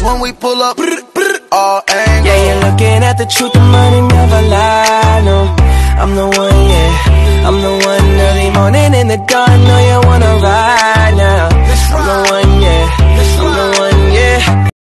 when we pull up, all angles. Yeah, you're looking at the truth, the money never lie, no. I'm the one, yeah.